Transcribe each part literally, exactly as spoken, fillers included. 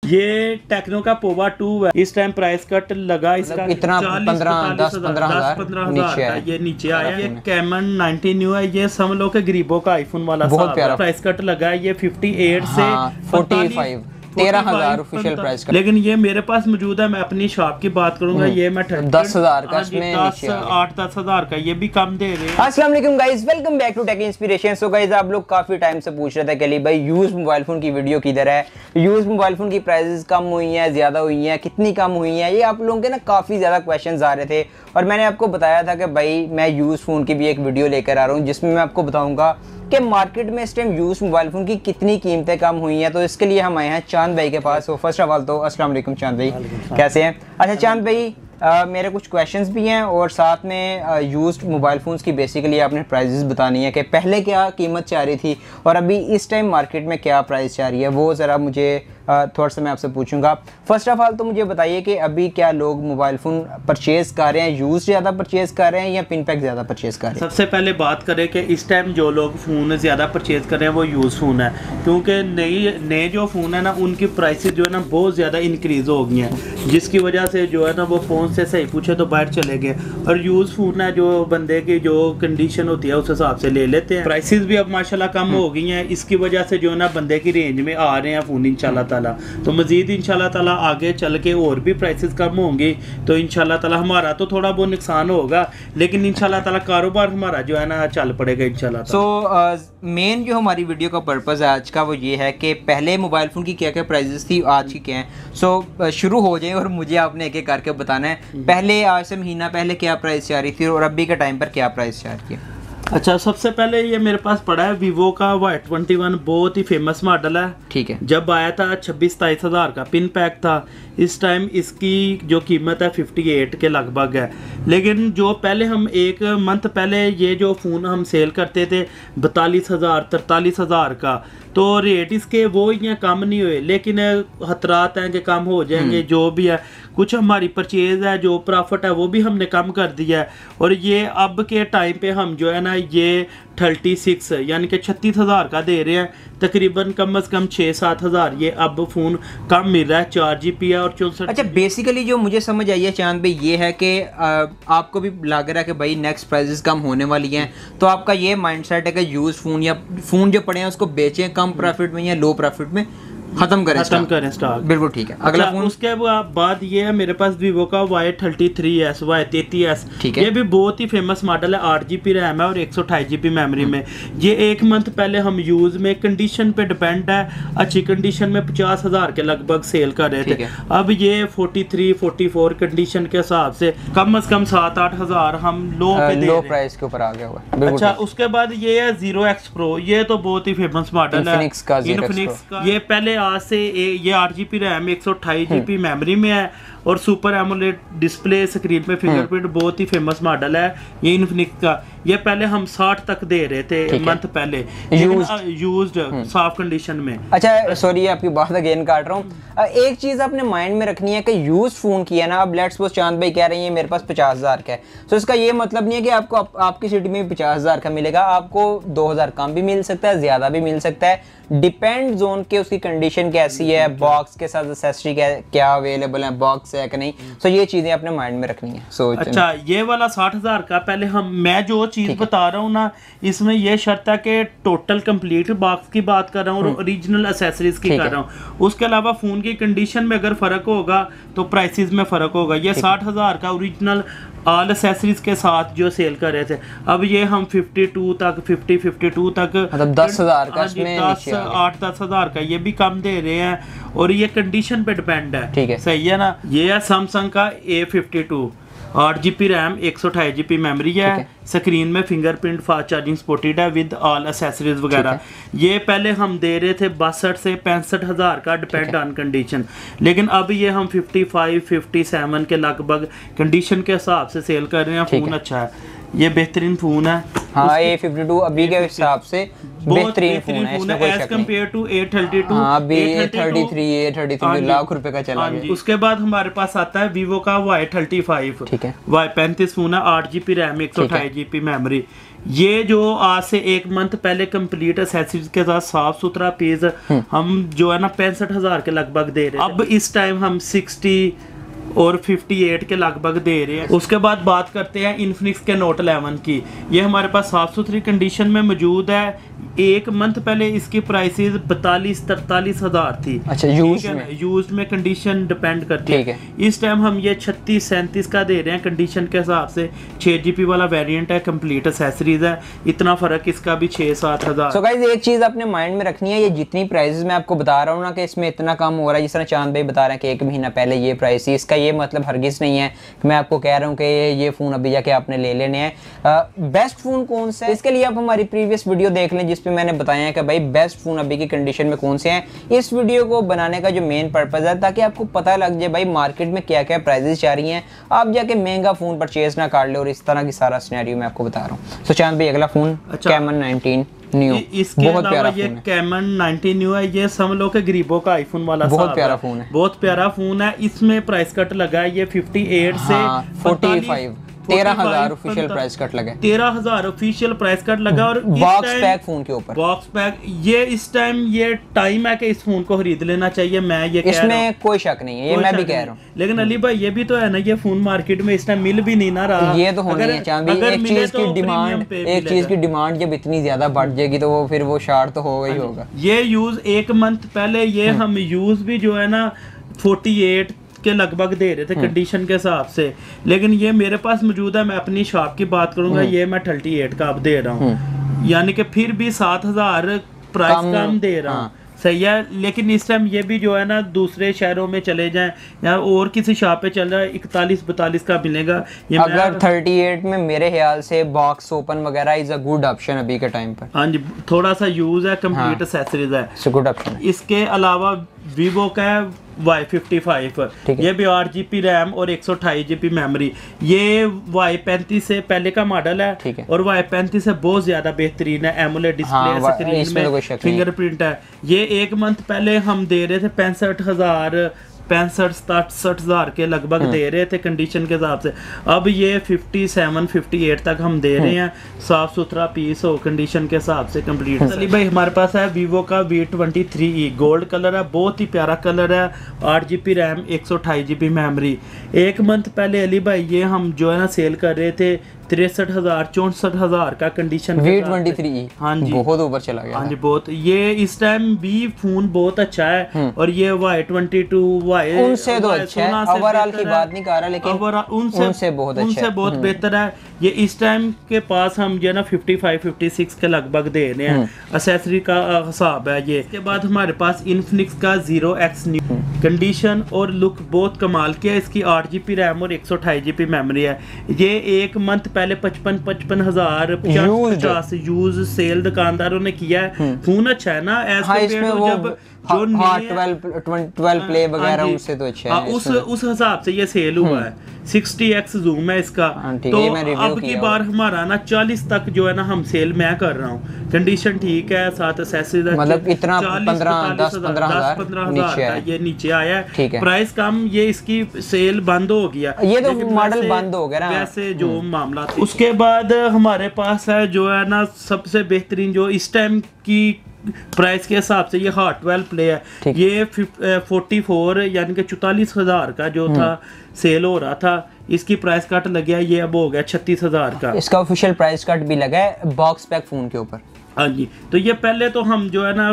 ये टेक्नो का Pova to है, इस टाइम प्राइस कट लगा इसका इतना पंद्रह दस पंद्रह हजार ये नीचे आया। ये कैमन नाइनटी न्यू है, ये सब लोग के गरीबों का आईफोन वाला बहुत प्यारा प्राइस कट लगा है। ये फिफ्टी एट से फोर्टी फाइव तेरह हजार ऑफिशियल प्राइस का, लेकिन ये मेरे पास मौजूद है। मैं अपनी शॉप की बात करूंगा, ये मैं दस हजार का इसमें आठ दस हजार का, ये भी कम दे रहे हैं। अस्सलाम वालेकुम guys, welcome back to tech inspiration. So guys, आप लोग काफी टाइम से पूछ रहे थे कि अली भाई यूज मोबाइल फोन की वीडियो किधर है, यूज मोबाइल फोन की प्राइसेस कम हुई हैं, ज्यादा हुई हैं, कितनी कम हुई हैं, ये आप लोगों के ना काफी ज्यादा क्वेश्चंस आ रहे थे। और मैंने आपको बताया था कि भाई मैं यूज फोन की भी एक वीडियो लेकर आ रहा हूँ जिसमें मैं आपको बताऊंगा कि मार्केट में इस टाइम यूज मोबाइल फोन की कितनी कीमतें कम हुई हैं। तो इसके लिए हम आए हैं चांद भाई के पास। तो फर्स्ट ऑफ ऑल तो अस्सलाम वालेकुम चांद भाई, कैसे हैं? अच्छा चांद भाई, Uh, मेरे कुछ क्वेश्चंस भी हैं और साथ में यूज्ड मोबाइल फ़ोन्स की बेसिकली आपने प्राइसेस बतानी है कि पहले क्या कीमत चाह रही थी और अभी इस टाइम मार्केट में क्या प्राइस चाह रही है, वो ज़रा मुझे uh, थोड़ा सा मैं आपसे पूछूंगा। फर्स्ट ऑफ ऑल तो मुझे बताइए कि अभी क्या लोग मोबाइल फ़ोन परचेज़ कर रहे हैं, यूज ज़्यादा परचेज़ कर रहे हैं या पिन पैक ज़्यादा परचेज़ कर रहे हैं? सबसे पहले बात करें कि इस टाइम जो लोग फ़ोन ज़्यादा परचेज़ कर रहे हैं वो यूज़ फ़ोन है, क्योंकि नई नए जो फ़ोन है ना उनकी प्राइसेस जो है ना बहुत ज़्यादा इंक्रीज़ हो गई हैं, जिसकी वजह से जो है ना वो फ़ोन से सही पूछे तो बाहर चले गए। और यूज़ फ़ोन है, जो बंदे की जो कंडीशन होती है उस हिसाब से ले लेते हैं। प्राइसेस भी अब माशाल्लाह कम हो गई हैं, इसकी वजह से जो है ना बंदे की रेंज में आ रहे हैं फ़ोन इंशाल्लाह ताला। तो मज़ीद इंशाल्लाह ताला आगे चल के और भी प्राइसेस कम होंगी तो इंशाल्लाह ताला हमारा तो थोड़ा बहुत नुकसान होगा, लेकिन इंशाल्लाह ताला कारोबार हमारा जो है ना चल पड़ेगा इंशाल्लाह। सो मेन जो हमारी वीडियो का पर्पज़ है आज का वो ये है कि पहले मोबाइल फ़ोन की क्या क्या प्राइसेस थी, आज की क्या हैं। सो so, शुरू हो जाए और मुझे आपने एक एक करके बताना है, पहले आज से महीना पहले क्या प्राइस जा रही थी और अभी के टाइम पर क्या प्राइस जा रही है। अच्छा, सबसे पहले ये मेरे पास पड़ा है वीवो का वाई ट्वेंटी वन, बहुत ही फेमस मॉडल है। ठीक है, जब आया था छब्बीस सताईस हज़ार का पिन पैक था, इस टाइम इसकी जो कीमत है अट्ठावन के लगभग है। लेकिन जो पहले हम एक मंथ पहले ये जो फ़ोन हम सेल करते थे बतालीस हज़ार तरतालीस हज़ार का, तो रेट इसके वो यहाँ कम नहीं हुए, लेकिन खतरात हैं कि कम हो जाएंगे। जो भी है कुछ हमारी परचेज़ है, जो प्रॉफिट है वो भी हमने कम कर दिया है। और ये अब के टाइम पे हम जो है ना ये थर्टी सिक्स यानी कि छत्तीस हज़ार का दे रहे हैं, तकरीबन कम अज़ कम छः सात हज़ार ये अब फ़ोन कम मिल रहा है। चार जी बी है और चौंसठ। अच्छा, बेसिकली जो मुझे समझ आई है चांद भाई ये है कि आपको भी लग रहा है कि भाई नेक्स्ट प्राइसेस कम होने वाली हैं, तो आपका ये माइंडसेट है कि यूज़ फ़ोन या फ़ोन जो पड़े हैं उसको बेचें कम प्रॉफिट में या लो प्रॉफिट में खत्म करें खत्म करें स्टॉक। बिल्कुल ठीक है। अगला अच्छा, फोन उसके बाद ये है मेरे पास वीवो का Y thirty three S Y तैंतीस एस, ठीक है। ये भी बहुत ही फेमस मॉडल है, आठ जी बी रैम है और एक सौ अठाईस जी बी मेमोरी में। ये एक मंथ पहले हम यूज में, कंडीशन पे डिपेंड है, अच्छी कंडीशन में पचास हजार के लगभग सेल कर रहे थे। अब ये forty three forty four condition के हिसाब से कम अज कम सात आठ हजार हम लो पे दे लो प्राइस के ऊपर आ गया हुआ। अच्छा, उसके बाद ये है जीरो एक्स प्रो, ये तो बहुत ही फेमस मॉडल है इनफिनिक्स का। ये पहले आज से ये आठ जी बी रैम एक सौ अट्ठाईस जी बी मेमोरी में है और सुपर एमोलेड डिस्प्ले, स्क्रीन पे फिंगरप्रिंट, बहुत ही फेमस मॉडल है ये इन्फिनिक्स का। ये पहले हम साठ तक दे रहे थे मंथ पहले, यूज्ड साफ कंडीशन में। अच्छा सॉरी, आपकी बात अगेन काट रहा हूँ। एक चीज आपने माइंड में रखनी है कि यूज फोन किया ना, अब लेट्स सपोज चांद भाई कह रही है मेरे पास पचास हजार का है, तो इसका ये मतलब नहीं है कि आपको आप, आपकी सिटी में पचास हजार का मिलेगा, आपको दो हजार कम भी मिल सकता है, ज्यादा भी मिल सकता है, डिपेंड जोन के उसकी कंडीशन कैसी है, बॉक्स के साथ एक्सेसरी क्या अवेलेबल है, बॉक्स है कि नहीं। सो so, ये चीजें अपने माइंड में रखनी है। सो so, अच्छा, ये वाला साठ हजार का पहले हम, मैं जो चीज बता रहा हूँ ना, इसमें ये शर्त है कि टोटल कंप्लीट बॉक्स की बात कर रहा हूँ और ओरिजिनल एक्सेसरीज की कर रहा हूँ। उसके अलावा फोन की कंडीशन में अगर फर्क होगा तो प्राइसेस में फर्क होगा। ये साठ हजार का ओरिजिनल ऑल एक्सेसरीज के साथ जो सेल कर रहे थे, अब ये हम बावन तक फिफ्टी फिफ्टी टू तक मतलब दस हजार का इसमें दस आठ दस हजार का ये भी कम दे रहे हैं और ये कंडीशन पे डिपेंड है। ठीक है, सही है ना। ये है सैमसंग का ए फिफ्टी टू, आठ जी बी रैम एक सौ अठाईस जी बी मेमोरी है, स्क्रीन में फिंगरप्रिंट, फास्ट चार्जिंग सपोर्टेड है विद ऑल एक्सेसरीज वगैरह। ये पहले हम दे रहे थे बासठ से पैंसठ हजार का, डिपेंड ऑन कंडीशन, लेकिन अब ये हम फिफ्टी फाइव फिफ्टी सेवन के लगभग कंडीशन के हिसाब से सेल कर रहे हैं। फोन अच्छा है, ये बेहतरीन फोन है। हाँ, ए फिफ्टी टू अभी के हिसाब से बेहतरीन फोन है, इसमें कोई शक नहीं। टू ए थर्टी टू, हाँ, अभी A thirty three A thirty three lakh रुपए का चला गया। उसके बाद हमारे पास आता है वीवो का वाई थर्टी फाइव, ठीक है, वाई पैंतीस फोन है, आठ जी बी रैम एक सौ अठाईस जीबी मेमोरी। ये जो आज से एक मंथ पहले कंप्लीट एसेसरीज के साथ साफ सुथरा पीस हम जो है ना पैंसठ हजार के लगभग दे रहे हैं। अब इस टाइम हम सिक्सटी और अट्ठावन के लगभग दे रहे हैं। उसके बाद बात करते हैं इन्फिनिक्स के नोट इलेवन की। ये हमारे पास साफ सुथरी कंडीशन में मौजूद है। एक मंथ पहले इसकी प्राइसेस बतालीस तरतालीस हजार थी। अच्छा, यूज में यूज में कंडीशन डिपेंड करती है, है। इस टाइम हम ये छत्तीस सैंतीस का दे रहे हैं कंडीशन के हिसाब से। छह जीबी वाला वेरिएंट है, कंप्लीट एसेसरीज है, इतना फर्क इसका भी छह सात हजार। सो गाइस एक चीज अपने माइंड में रखनी है, ये जितनी प्राइसेस मैं आपको बता रहा हूँ ना कि इसमें इतना कम हो रहा है, जिस तरह चांद भाई बता रहे हैं कि एक महीना पहले ये प्राइस थी, इसका ये मतलब हरगिज नहीं है कि मैं आपको कह रहा हूँ कि ये फोन अभी जाके आपने ले लेने हैं। बेस्ट फोन कौन सा है, इसके लिए आप हमारी प्रीवियस वीडियो देख लें जिसपे मैंने बताया है कि भाई बेस्ट फोन अभी की कंडीशन में कौन से हैं। इस वीडियो को बनाने का जो मेन पर्पस है ताकि आपको पता लग जाए भाई मार्केट में क्या क्या प्राइसेस जा रही हैं, आप जाके महंगा फोन परचेज ना कर ले। और इस तरह की सारा सिनेरियो मैं आपको बता रहा हूँ। सो चांद भाई अगला फोन कैमन नाइनटीन न्यू, इसके बहुत प्यारा ये कैमन नाइनटीन न्यू है। ये समझ लो कि गरीबों का आईफोन वाला बहुत प्यारा फोन है, बहुत प्यारा फोन है। इसमें प्राइस कट लगा है ये अट्ठावन से पैंतालीस तेरह हजार ऑफिशियल प्राइस कट लगे, तेरह हजार ऑफिशियल प्राइस कट लगा। और बॉक्स पैक फोन के ऊपर बॉक्स पैक, ये इस टाइम ये टाइम है कि इस फोन को खरीद लेना चाहिए। मैं ये कह इसमें रहा हूं, कोई शक नहीं है, ये मैं भी कह रहा हूँ। लेकिन अली भाई ये भी तो है ना, ये फोन मार्केट में इस टाइम मिल भी नहीं ना रहा। ये तो होनी है चांदी, एक चीज की डिमांड एक चीज की डिमांड जब इतनी ज्यादा बढ़ जाएगी तो वो फिर वो शार्ट तो होगा ही होगा। ये यूज एक मंथ पहले ये हम यूज भी जो है ना अड़तालीस के लगभग दे रहे थे कंडीशन के हिसाब से, लेकिन ये मेरे पास मौजूद है। मैं अपनी शॉप की बात करूंगा, ये मैं अड़तीस का अब दे रहा हूँ, यानी कि फिर भी सात हजार प्राइस कम, कम दे रहा हूँ। हाँ। सही है, लेकिन इस टाइम ये भी जो है ना दूसरे शहरों में चले जाएं या और किसी शॉप पे चल रहा है इकतालीस बतालीस का मिलेगा। ये अगर अड़तीस में मेरे ख्याल से बॉक्स ओपन वगैरह इज अ गुड ऑप्शन अभी के टाइम पर। हाँ जी, थोड़ा सा यूज है, कंप्लीट एसेसरीज है, गुड ऑप्शन। इसके अलावा वीवो का है वाई फिफ्टी फाइव, ये भी आठ जी बी रैम और एक सौ अट्ठाईस जी बी मेमोरी। ये वाई पैंतीस से पहले का मॉडल है, है और वाई पैंतीस से बहुत ज्यादा बेहतरीन है। एमोलेड डिस्प्ले, हाँ, स्क्रीन में फिंगरप्रिंट है। ये एक मंथ पहले हम दे रहे थे पैंसठ हजार पैंसठ सड़सठ हजार के लगभग दे रहे थे कंडीशन के हिसाब से। अब ये सत्तावन अट्ठावन तक हम दे रहे हैं, साफ सुथरा पीस हो कंडीशन के हिसाब से कंप्लीट। अली भाई हमारे पास है वीवो का V twenty three E, gold colour है, बहुत ही प्यारा कलर है, आठ जी बी रैम एक सौ अट्ठाईस जी बी मेमोरी। एक मंथ पहले अली भाई ये हम जो है ना सेल कर रहे थे तिरसठ हजार चौसठ हजार का कंडीशन वी ट्वेंटी थ्री। हाँ जी, बहुत ऊपर चला गया। हाँ जी, बहुत। ये इस टाइम भी फोन बहुत अच्छा है, और ये वाई ट्वेंटी टू वाई उनसे तो अच्छा है, ओवरऑल की बात नहीं कर रहा, लेकिन उनसे उनसे बहुत अच्छा उनसे बहुत बेहतर है। ये इस टाइम के पास हम जो है ना पचपन छप्पन के लगभग दे रहे हैं, एसेसरी का हिसाब है ये। इसके बाद हमारे पास इन्फिनिक्स का जीरो एक्स न्यू, कंडीशन और लुक बहुत कमाल की है। इसकी आठ जी बी रैम और एक सौ अट्ठाईस जी बी मेमोरी है। ये एक मंथ पहले पचपन पचपन हजार पचास यूज सेल दुकानदारों ने किया है। फोन अच्छा है ना, एज कम्पेयर टू जब जो ट्वेल्व प्ले वगैरह उनसे तो अच्छा है, उस उस हिसाब से ये सेल हुआ है। साठ एक्स जूम है इसका, तो अब की बार हमारा ना चालीस तक जो है ना हम सेल मैं कर रहा हूँ। कंडीशन ठीक है, साथ एसेसरीज मतलब इतना पंद्रह दस पंद्रह हजार का ये नीचे आया है। प्राइस कम, ये इसकी सेल बंद हो गया, ये तो मॉडल बंद हो गया वैसे जो मामला था। उसके बाद हमारे पास है जो है ना सबसे बेहतरीन जो इस टाइम की प्राइस के हिसाब से ये हॉट ट्वेल्व प्ले है। ये फोर्टी फोर यानी कि चौतालीस हजार का जो था सेल हो रहा था, इसकी प्राइस कट लग गया, ये अब हो गया छत्तीस हजार का। इसका ऑफिशियल प्राइस कट भी लगा है बॉक्स पैक फोन के ऊपर। हाँ जी, तो ये पहले तो हम जो है ना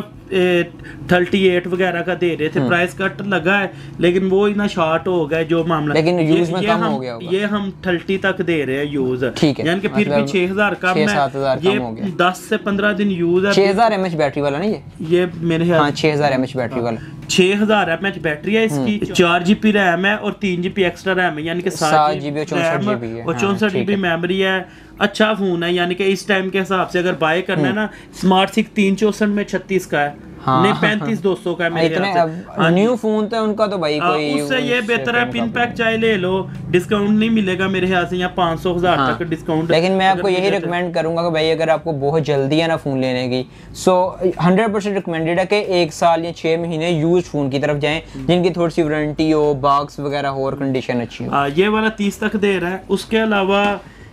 अड़तीस वगैरह का दे रहे थे, प्राइस कट लगा है, लेकिन वो इतना शॉर्ट हो गया जो मामला, लेकिन यूज में ये कम हम, हो गया होगा। ये हम तीस तक दे रहे हैं यूज, ठीक है, यानी कि फिर भी छह हजार कम है, ये दस से पंद्रह दिन यूज है। छह हजार एम एच बैटरी वाला नहीं, ये ये मेरे हाँ छह हजार एम एच बैटरी वाला, छह हजार एम एच बैटरी है इसकी, चार जी बी रैम है और तीन जी बी एक्स्ट्रा रैम है, यानी कि सात जी बी और चौसठ जी बी मेमोरी है। अच्छा फोन है, यानी कि इस टाइम के हिसाब से अगर बाय करना है ना, स्मार्ट सिक्स तीन चौसठ में छत्तीस का है, हाँ, नहीं पैंतीस दो सौ का मेरे ख्याल से। न्यू फोन तो उनका तो भाई कोई उससे ये बेहतर है पिन पैक चाहे ले लो, डिस्काउंट नहीं मिलेगा मेरे ख्याल से, यहाँ पाँच सौ हजार हाँ, तक डिस्काउंट। लेकिन मैं आपको यही रिकमेंड करूंगा कि भाई अगर आपको बहुत जल्दी है ना फोन लेने की, सो हंड्रेड परसेंट रिकमेंडेड है कि एक साल या छह महीने यूज फोन की तरफ जाएं, जिनकी थोड़ी सी वारंटी हो, बॉक्स वगैरह हो और कंडीशन अच्छी हो। ये वाला तीस तक दे रहा है। उसके अलावा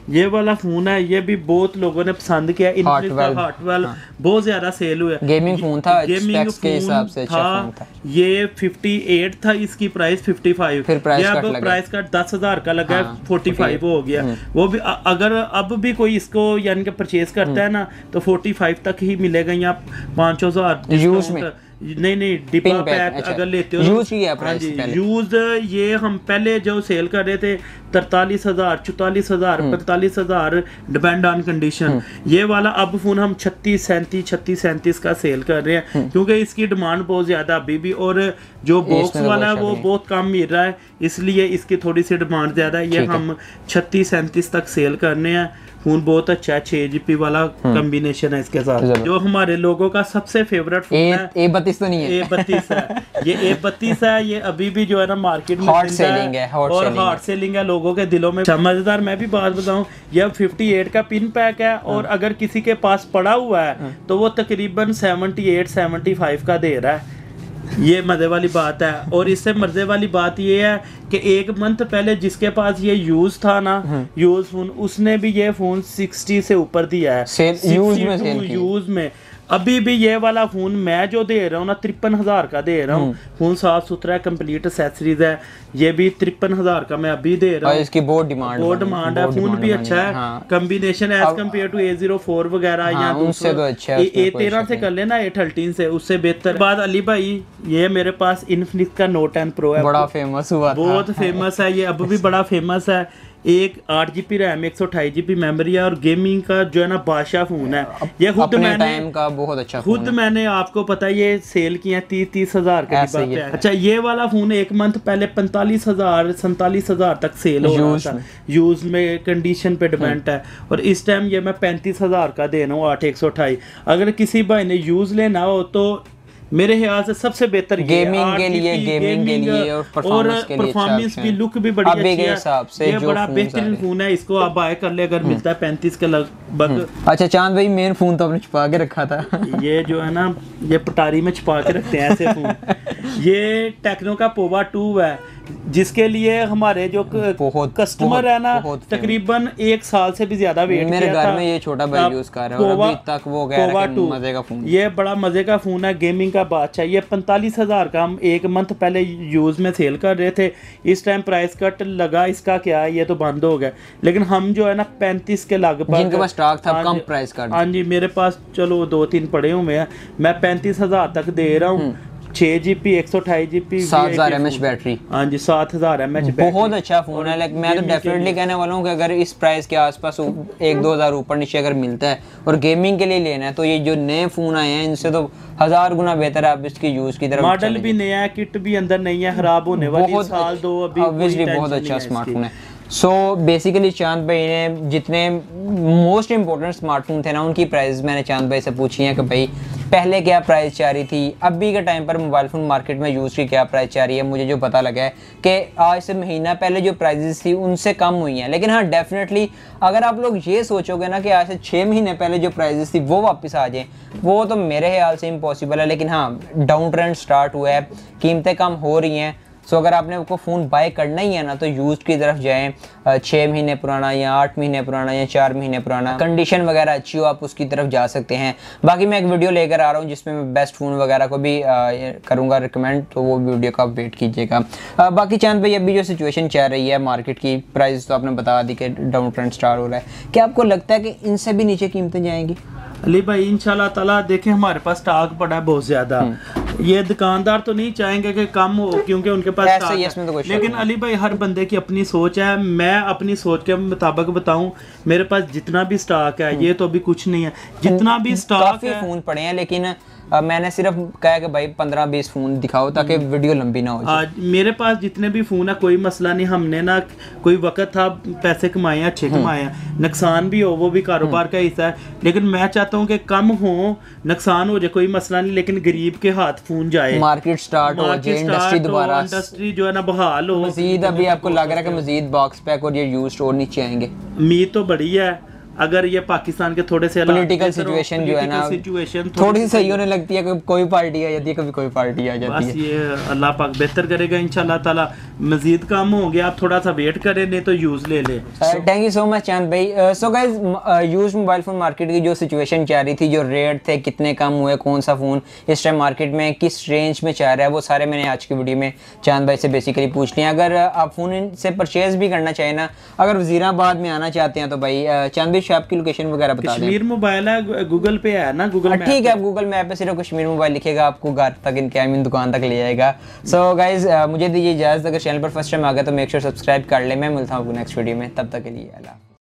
ये वाला फोन है, ये भी बहुत लोगों ने पसंद किया। इनफिनिक्स का हार्टवेल बहुत ज्यादा सेल हुआ। गेमिंग फोन था, गेमिंग के हिसाब से अच्छा फोन था। ये अट्ठावन था, इसकी प्राइस पचपन। फिर प्राइस ये अब कट प्राइस का दस हजार का लगा है, हाँ, पैंतालीस हो गया। वो भी अ- अगर अब भी कोई इसको यानी कि परचेज करता है ना तो पैंतालीस तक ही मिलेगा, या पाँच हजार यूज में नहीं नहीं डिब्बा पैक अच्छा। अगर लेते हो यूज की है हाँ प्राइस जी पहले। यूज ये हम पहले जो सेल कर रहे थे तरतालीस हजार चौतालीस हजार पैंतालीस हजार डिपेंड ऑन कंडीशन। ये वाला अब फोन हम छत्तीस सैंतीस छत्तीस सैंतीस का सेल कर रहे हैं क्योंकि इसकी डिमांड बहुत ज्यादा अभी भी, और जो बॉक्स वाला है वो बहुत कम मिल रहा है, इसलिए इसकी थोड़ी सी डिमांड ज्यादा है। ये हम छत्तीस सैंतीस तक सेल करने हैं। फोन बहुत अच्छा है, छह जीबी वाला कॉम्बिनेशन है इसके साथ। जो हमारे लोगों का सबसे फेवरेट फोन है ए बत्तीस तो नहीं है, ए बत्तीस है। ये ए बत्तीस है, ये अभी भी जो है ना मार्केट में हॉट सेलिंग है, हॉट और सेलिंग हॉट सेलिंग है लोगों के दिलों में। मजेदार मैं भी बात बताऊं, ये अट्ठावन का पिन पैक है और अगर किसी के पास पड़ा हुआ है तो वो तकरीबन अठहत्तर पचहत्तर का दे रहा है। ये मजे वाली बात है। और इससे मजे वाली बात ये है कि एक मंथ पहले जिसके पास ये यूज था ना, यूज फोन, उसने भी ये फोन साठ से ऊपर दिया है यूज में, सेल यूज में। अभी भी ये वाला फोन मैं जो दे रहा हूँ ना तिरपन हजार का दे रहा हूँ। फोन साफ सुथरा है, कंप्लीट एक्सेसरीज है, ये भी तिरपन हजार का मैं अभी दे रहा हूँ। इसकी बहुत डिमांड बहुत डिमांड है, फोन भी अच्छा है, combination as compare to A zero four वगैरह या उनसे तो अच्छा है, ए तेरह से कर लेना, ए थर्टीन से उससे बेहतर। बाद अली भाई ये मेरे पास इन्फिनिक्स का नोट टेन प्रो है, बड़ा फेमस हुआ, बहुत फेमस है ये, अब भी बड़ा फेमस है। एक आठ जीबी रैम एक सौ अट्ठाईस जीबी मेमोरी है और गेमिंग का जो है ना बादशाह फोन है। ये खुद मैंने टाइम का बहुत अच्छा खुद मैंने आपको पता है ये सेल किया तीस तीस हजार के डिब्बा पे। अच्छा ये वाला फोन एक मंथ पहले पैंतालीस हजार सैंतालीस हजार तक सेल हो रहा था, यूज में कंडीशन पे डिपेंड है। और इस टाइम ये मैं पैंतीस हजार का दे रहा हूँ आठ एक सौ अट्ठाईस। अगर किसी भाई ने यूज लेना हो तो मेरे ख्याल से सबसे बेहतर गेमिंग के लिए, गेमिंग के लिए और परफॉर्मेंस के लिए, परफॉर्मेंस भी, लुक भी बड़ी अच्छी है। ये बड़ा बेहतरीन फोन है, इसको आप बाय कर ले अगर मिलता है पैंतीस के लगभग। अच्छा चांद भाई मेन फोन तो आपने छुपा के रखा था। ये जो है ना ये पटारी में छुपा के रखते हैं ऐसे फोन। ये टेक्नो का पोवा टू है जिसके लिए हमारे जो कस्टमर है ना तकरीबन एक साल से भी ज्यादा वेट मेरे घर में ये छोटा भाई यूज कर रहा है और अभी तक वो कह रहा है कि मजे का फोन। ये बड़ा मजे का फोन है, गेमिंग का बादशाह। ये पैंतालीस हजार का हम एक मंथ पहले यूज में सेल कर रहे थे, इस टाइम प्राइस कट लगा इसका क्या है ये तो बंद हो गया, लेकिन हम जो है ना पैंतीस के लगभग जिनके पास स्टॉक था कम प्राइस कट। हाँ जी मेरे पास चलो दो तीन पड़े हुए हैं, मैं पैंतीस हजार तक दे रहा हूँ। छह जीबी एक सौ अट्ठाईस जीबी सात हजार एम एच बैटरी। हाँ जी सात हजार एम एच बहुत अच्छा फोन है। लाइक मैं तो डेफिनेटली कहने वाला हूँ कि अगर इस प्राइस के आसपास एक दो हजार ऊपर नीचे अगर मिलता है और गेमिंग के लिए लेना है तो ये जो नए फोन आए हैं इनसे तो हजार गुना बेहतर है आप इसकी यूज की तरफ। मॉडल भी नया है, किट भी अंदर नहीं है खराब होने वाली, साल दो अभी ऑब्वियसली बहुत अच्छा स्मार्टफोन है। सो बेसिकली चांद भाई ने जितने मोस्ट इंपॉर्टेंट स्मार्टफोन थे ना उनकी प्राइस मैंने चांद भाई से पूछी है कि भाई पहले क्या प्राइस चाह रही थी, अभी के टाइम पर मोबाइल फ़ोन मार्केट में यूज़ की क्या प्राइस चाह रही है। मुझे जो पता लगा है कि आज से महीना पहले जो प्राइजेस थी उनसे कम हुई हैं, लेकिन हाँ डेफिनेटली अगर आप लोग ये सोचोगे ना कि आज से छः महीने पहले जो प्राइजेस थी वो वापस आ जाएँ वो तो मेरे ख्याल से इम्पॉसिबल है। लेकिन हाँ डाउन ट्रेंड स्टार्ट हुआ है, कीमतें कम हो रही हैं। सो so, अगर आपने आपको फ़ोन बाय करना ही है ना तो यूज़ की तरफ जाएं, छः महीने पुराना या आठ महीने पुराना या चार महीने पुराना, कंडीशन वगैरह अच्छी हो आप उसकी तरफ जा सकते हैं। बाकी मैं एक वीडियो लेकर आ रहा हूँ जिसमें मैं बेस्ट फ़ोन वगैरह को भी आ, करूँगा रिकमेंड, तो वो वीडियो का आप वेट कीजिएगा। बाकी चांद भाई अभी जो सिचुएशन चल रही है मार्केट की, प्राइस तो आपने बता दी कि डाउन ट्रेंड स्टार्ट हो रहा है, क्या आपको लगता है कि इनसे भी नीचे कीमतें जाएंगी? अली भाई इंशाल्लाह ताला देखें हमारे पास स्टॉक पड़ा है बहुत ज्यादा, ये दुकानदार तो नहीं चाहेंगे कि कम हो क्योंकि उनके पास स्टॉक है, तो लेकिन अली भाई हर बंदे की अपनी सोच है। मैं अपनी सोच के मुताबिक बताऊं, मेरे पास जितना भी स्टॉक है ये तो अभी कुछ नहीं है, जितना भी स्टॉक है फोन पड़े हैं, लेकिन आ, मैंने सिर्फ कहा कि भाई पंद्रह बीस फोन दिखाओ ताकि वीडियो लंबी ना हो जाए। आज मेरे पास जितने भी फोन है कोई मसला नहीं, हमने ना कोई वक्त था पैसे कमाए अच्छे कमाए हैं, नुकसान भी हो वो भी कारोबार का हिस्सा है, लेकिन मैं चाहता हूँ कि कम हो, नुकसान हो जाए कोई मसला नहीं, लेकिन गरीब के हाथ फोन जाए, मार्केट स्टार्ट हो जाए, इंडस्ट्री दोबारा इंडस्ट्री जो है ना बहाल हो। मजीद अभी आपको लग रहा है कि मजीद बॉक्स पैक और ये यूज्ड और नीचे आएंगे? उम्मीद तो बड़ी है अगर ये पाकिस्तान के थोड़े से पॉलिटिकल सिचुएशन जो है ना सिचुएशन थोड़ी सी सही होने लगती है, कभी कोई पार्टी आ जाती है, कभी कोई पार्टी आ जाती बस है। ये अल्लाह पाक बेहतर करेगा इंशाल्लाह ताला। मजीद काम होंगे, आप थोड़ा सा वेट करें, नहीं तो यूज ले ले। Thank you so much Chand भाई। So guys, used mobile phone market की जो सिचुएशन चल रही थी, जो रेट थे, कितने कम हुए, कौन सा फोन इस टाइम मार्केट में किस रेंज में चल रहा है, वो सारे मैंने आज की वीडियो में चांद भाई से बेसिकली पूछ लिया। अगर आप फोन इनसे परचेज भी करना चाहें ना, अगर वजीराबाद में आना चाहते हैं तो भाई चांद भाई शॉप की लोकेशन वगैरह बता दें। कश्मीर मोबाइल है, गूगल पे है ना, गूगल मैप। ठीक है, आप गूगल मैप पे सिर्फ कश्मीर मोबाइल लिखेगा, आपको घर तक इनके आई मीन दुकान तक ले जाएगा। सो गाइज, मुझे दीजिए इजाजत। अगर चैनल पर फर्स्ट टाइम आ गया तो मेक श्योर सब्सक्राइब कर ले। मैं मिलता हूँ आपको नेक्स्ट वीडियो में, तब तक के लिए अल्लाह।